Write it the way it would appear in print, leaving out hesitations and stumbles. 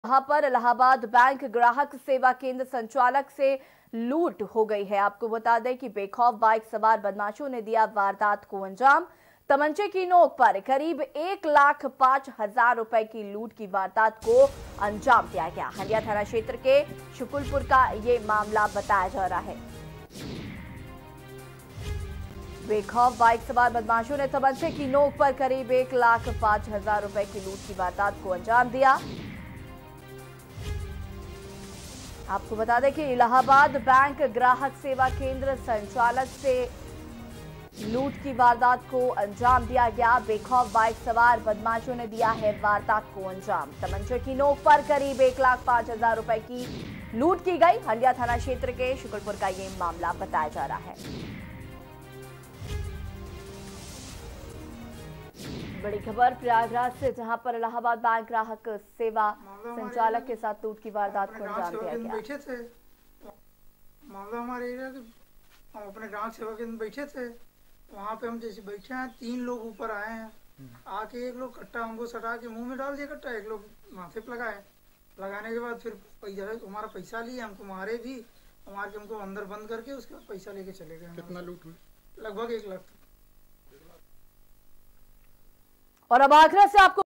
वहां पर इलाहाबाद बैंक ग्राहक सेवा केंद्र संचालक से लूट हो गई है। आपको बता दें कि बेखौफ बाइक सवार बदमाशों ने दिया वारदात को अंजाम। तमंचे की नोक पर करीब 1,05,000 रुपए की लूट की वारदात को अंजाम दिया गया। हंडिया थाना क्षेत्र के शुकुलपुर का ये मामला बताया जा रहा है। बेखौफ बाइक सवार बदमाशों ने तमंचे की नोक पर करीब 1,05,000 रुपए की लूट की वारदात को अंजाम दिया। आपको बता दें कि इलाहाबाद बैंक ग्राहक सेवा केंद्र संचालक से लूट की वारदात को अंजाम दिया गया। बेखौफ बाइक सवार बदमाशों ने दिया है वारदात को अंजाम। तमंचे की नोक पर करीब 1,05,000 रुपए की लूट की गई। हंडिया थाना क्षेत्र के शुकुलपुर का ये मामला बताया जा रहा है। बड़ी खबर प्रयागराज से, जहां पर इलाहाबाद बैंक ग्राहक सेवा संचालक के साथ लूट की वारदात को अंजाम दिया गया। बैठे थे मामला हमारे एरिया के, हम अपने ग्राहक सेवा केंद्र बैठे थे। वहाँ पे हम जैसे बैठे हैं, 3 लोग ऊपर आए हैं। आके एक लोग कट्टा हमको सटा के मुंह में डाल दिया कट्टा, एक लोग माथे पे लगाए। लगाने के बाद फिर हमारा पैसा लिए, हमको मारे भी, मार के हमको अंदर बंद करके उसके बाद पैसा लेके चले गए। कितना लूट हुई? लगभग 1 लाख। और अब आगरा से आपको